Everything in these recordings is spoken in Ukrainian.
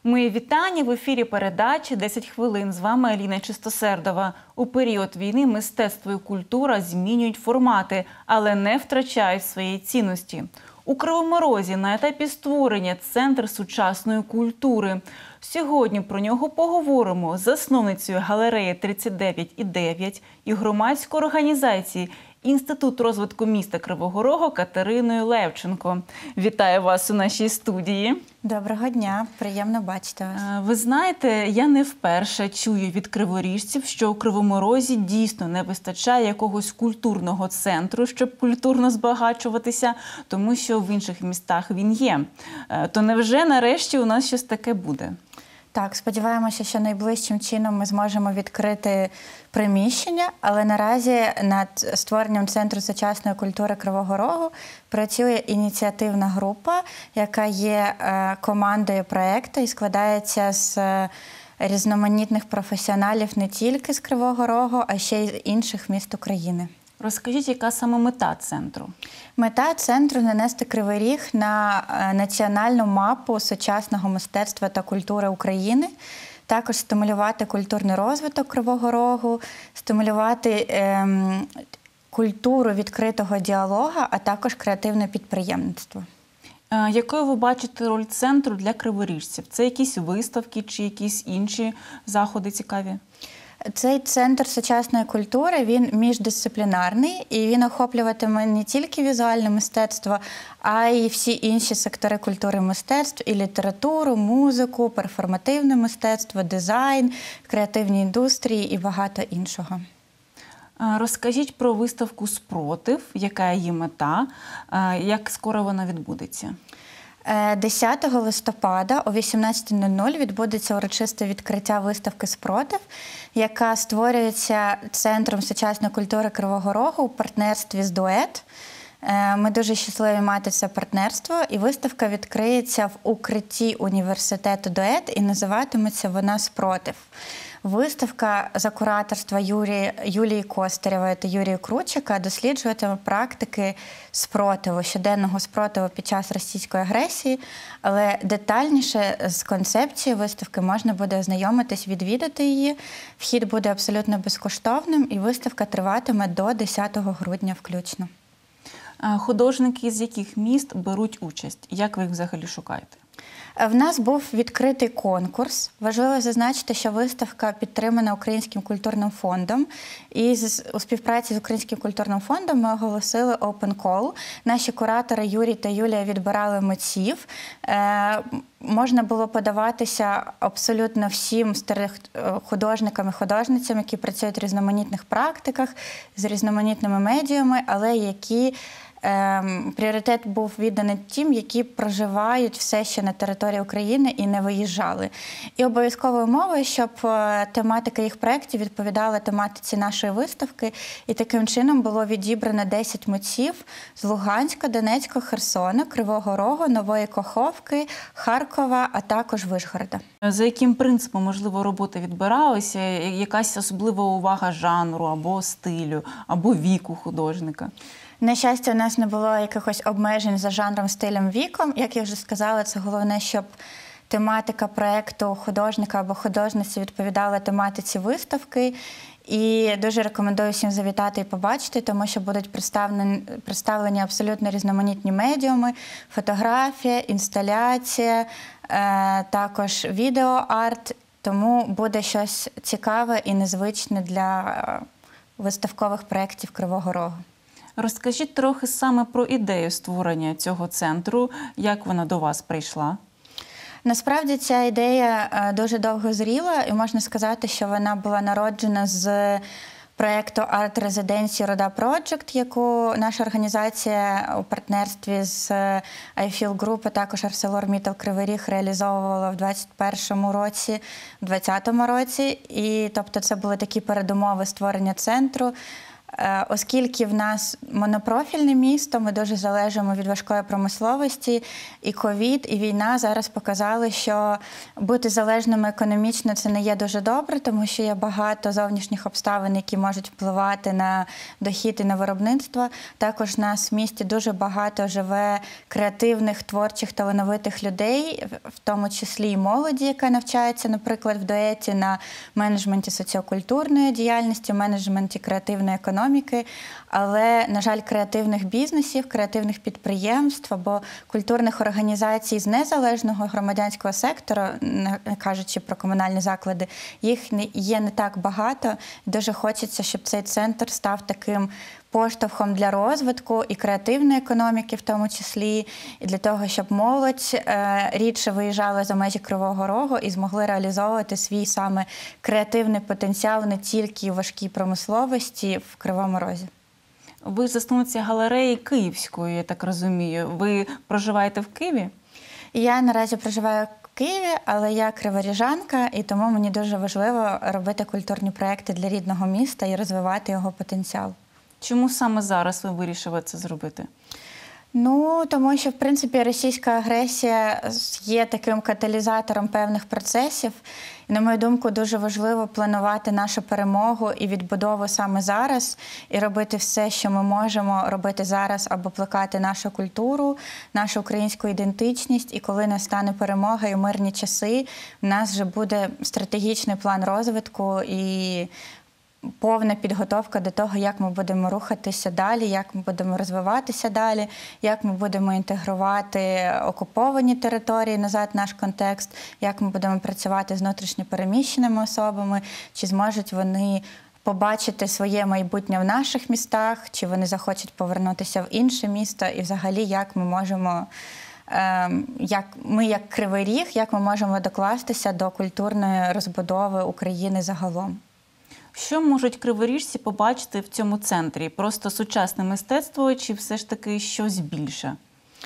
Мої вітання в ефірі передачі «10 хвилин». З вами Аліна Чистосердова. У період війни мистецтво і культура змінюють формати, але не втрачають своєї цінності. У Кривому Розі на етапі створення Центр сучасної культури. Сьогодні про нього поговоримо з засновницею галереї 39,9 і громадської організації Інститут розвитку міста Кривого Рогу Катериною Левченко. Вітаю вас у нашій студії. Доброго дня, приємно бачити вас. Ви знаєте, я не вперше чую від криворіжців, що у Кривому Розі дійсно не вистачає якогось культурного центру, щоб культурно збагачуватися, тому що в інших містах він є. То невже нарешті у нас щось таке буде? Так, сподіваємося, що найближчим чином ми зможемо відкрити приміщення, але наразі над створенням Центру сучасної культури Кривого Рогу працює ініціативна група, яка є командою проєкту і складається з різноманітних професіоналів не тільки з Кривого Рогу, а ще й з інших міст України. Розкажіть, яка саме мета центру? Мета центру – нанести Кривий Ріг на національну мапу сучасного мистецтва та культури України, також стимулювати культурний розвиток Кривого Рогу, стимулювати культуру відкритого діалогу, а також креативне підприємництво. Якою ви бачите роль центру для криворіжців? Це якісь виставки чи якісь інші заходи цікаві? Цей Центр сучасної культури, він міждисциплінарний, і він охоплюватиме не тільки візуальне мистецтво, а й всі інші сектори культури і мистецтв, і літературу, музику, перформативне мистецтво, дизайн, креативні індустрії і багато іншого. Розкажіть про виставку «Спротив», яка її мета, як скоро вона відбудеться? 10 листопада о 18:00 відбудеться урочисте відкриття виставки «Спротив», яка створюється Центром сучасної культури Кривого Рогу у партнерстві з «Дует». Ми дуже щасливі мати це партнерство, і виставка відкриється в укритті університету «Дует» і називатиметься вона «Спротив». Виставка за кураторства Юлії Костарєвої та Юрія Кручика досліджуватиме практики спротиву, щоденного спротиву під час російської агресії, але детальніше з концепцією виставки можна буде ознайомитись, відвідати її. Вхід буде абсолютно безкоштовним, і виставка триватиме до 10 грудня включно. Художники з яких міст беруть участь? Як ви їх взагалі шукаєте? В нас був відкритий конкурс. Важливо зазначити, що виставка підтримана Українським культурним фондом. І у співпраці з Українським культурним фондом ми оголосили open call. Наші куратори Юрій та Юлія відбирали митців. Можна було подаватися абсолютно всім художникам і художницям, які працюють в різноманітних практиках, з різноманітними медіями, але які пріоритет був відданий тим, які проживають все ще на території України і не виїжджали. І обов'язковою умовою, щоб тематика їх проєктів відповідала тематиці нашої виставки. І таким чином було відібрано 10 митців з Луганська, Донецька, Херсона, Кривого Рогу, Нової Каховки, Харкова, а також Вишгорода. За яким принципом, можливо, роботи відбиралися? Якась особлива увага жанру або стилю, або віку художника? На щастя, у нас не було якихось обмежень за жанром, стилем, віком. Як я вже сказала, це головне, щоб тематика проєкту художника або художниці відповідала тематиці виставки. І дуже рекомендую всім завітати і побачити, тому що будуть представлені абсолютно різноманітні медіуми, фотографія, інсталяція, також відеоарт. Тому буде щось цікаве і незвичне для виставкових проєктів Кривого Рогу. Розкажіть трохи саме про ідею створення цього центру, як вона до вас прийшла? Насправді ця ідея дуже довго зріла, і можна сказати, що вона була народжена з проєкту арт-резиденції «Рода Project», яку наша організація у партнерстві з iFeel Group, а також ArcelorMittal Кривий Ріг реалізовувала в 2021 році, в 2020 році. І, тобто, це були такі передумови створення центру. Оскільки в нас монопрофільне місто, ми дуже залежимо від важкої промисловості, і ковід, і війна зараз показали, що бути залежними економічно – це не є дуже добре, тому що є багато зовнішніх обставин, які можуть впливати на дохід і на виробництво. Також в нас в місті дуже багато живе креативних, творчих, талановитих людей, в тому числі і молоді, яка навчається, наприклад, в дуеті на менеджменті соціокультурної діяльності, менеджменті креативної економіки. Але, на жаль, креативних бізнесів, креативних підприємств або культурних організацій з незалежного громадянського сектору, не кажучи про комунальні заклади, їх є не так багато. Дуже хочеться, щоб цей центр став таким поштовхом для розвитку і креативної економіки в тому числі, і для того, щоб молодь рідше виїжджала за межі Кривого Рогу і змогли реалізовувати свій саме креативний потенціал не тільки у важкій промисловості в Кривому Розі. Ви засновниця галереї Київської, я так розумію. Ви проживаєте в Києві? Я наразі проживаю в Києві, але я криворіжанка, і тому мені дуже важливо робити культурні проекти для рідного міста і розвивати його потенціал. Чому саме зараз ви вирішили це зробити? Тому що, в принципі, російська агресія є таким каталізатором певних процесів. І, на мою думку, дуже важливо планувати нашу перемогу і відбудову саме зараз, і робити все, що ми можемо робити зараз, аби плекати нашу культуру, нашу українську ідентичність. І коли настане перемога і мирні часи, в нас вже буде стратегічний план розвитку і повна підготовка до того, як ми будемо рухатися далі, як ми будемо розвиватися далі, як ми будемо інтегрувати окуповані території назад в наш контекст, як ми будемо працювати з внутрішньо переміщеними особами, чи зможуть вони побачити своє майбутнє в наших містах, чи вони захочуть повернутися в інше місто, і взагалі як ми можемо, як Кривий Ріг, як ми можемо докластися до культурної розбудови України загалом. Що можуть криворіжці побачити в цьому центрі? Просто сучасне мистецтво чи все ж таки щось більше?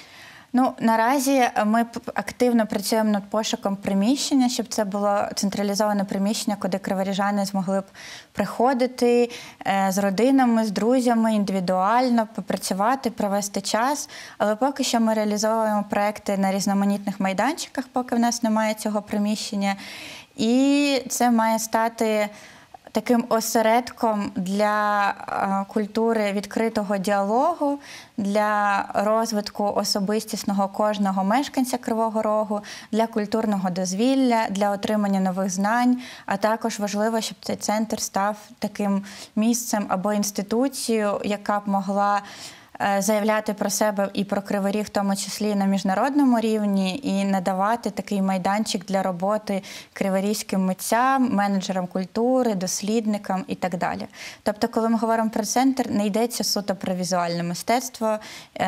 Наразі ми активно працюємо над пошуком приміщення, щоб це було централізоване приміщення, куди криворіжани змогли б приходити з родинами, з друзями, індивідуально, попрацювати, провести час. Але поки що ми реалізовуємо проекти на різноманітних майданчиках, поки в нас немає цього приміщення. І це має стати таким осередком для культури відкритого діалогу, для розвитку особистісного кожного мешканця Кривого Рогу, для культурного дозвілля, для отримання нових знань, а також важливо, щоб цей центр став таким місцем або інституцією, яка б могла заявляти про себе і про Кривий Ріг, в тому числі на міжнародному рівні, і надавати такий майданчик для роботи криворізьким митцям, менеджерам культури, дослідникам і так далі. Тобто, коли ми говоримо про центр, не йдеться суто про візуальне мистецтво.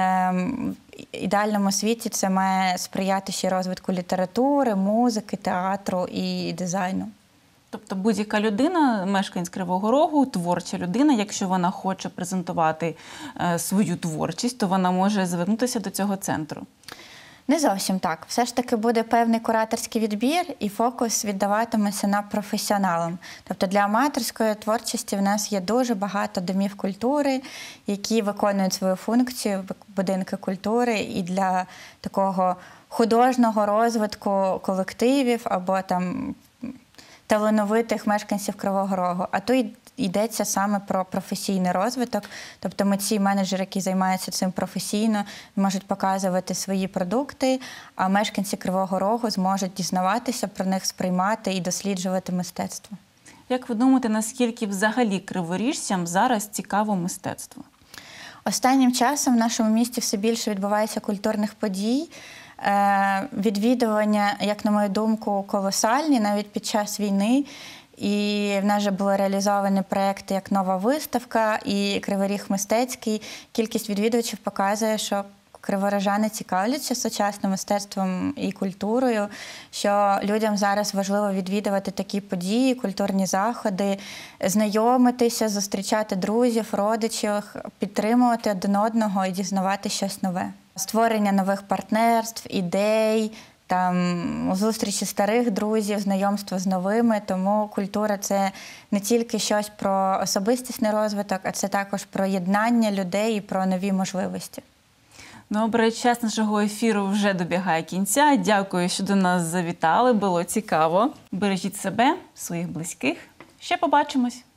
В ідеальному світі це має сприяти ще розвитку літератури, музики, театру і дизайну. Тобто будь-яка людина, мешканець Кривого Рогу, творча людина, якщо вона хоче презентувати свою творчість, то вона може звернутися до цього центру? Не зовсім так. Все ж таки буде певний кураторський відбір, і фокус віддаватиметься на професіоналам. Тобто для аматорської творчості в нас є дуже багато домів культури, які виконують свою функцію, будинки культури, і для такого художнього розвитку колективів або там талановитих мешканців Кривого Рогу. А тут йдеться саме про професійний розвиток. Тобто митці, менеджери, які займаються цим професійно, можуть показувати свої продукти, а мешканці Кривого Рогу зможуть дізнаватися про них, сприймати і досліджувати мистецтво. Як ви думаєте, наскільки взагалі криворіжцям зараз цікаво мистецтво? Останнім часом в нашому місті все більше відбувається культурних подій. Відвідування, як на мою думку, колосальні, навіть під час війни. І в нас вже були реалізовані проекти як «Нова виставка» і «Кривий Ріг мистецький». Кількість відвідувачів показує, що криворіжани цікавляться сучасним мистецтвом і культурою, що людям зараз важливо відвідувати такі події, культурні заходи, знайомитися, зустрічати друзів, родичів, підтримувати один одного і дізнавати щось нове. Створення нових партнерств, ідей, там зустрічі старих друзів, знайомство з новими. Тому культура – це не тільки щось про особистісний розвиток, а це також про єднання людей і про нові можливості. Добре, час нашого ефіру вже добігає кінця. Дякую, що до нас завітали. Було цікаво. Бережіть себе, своїх близьких. Ще побачимось.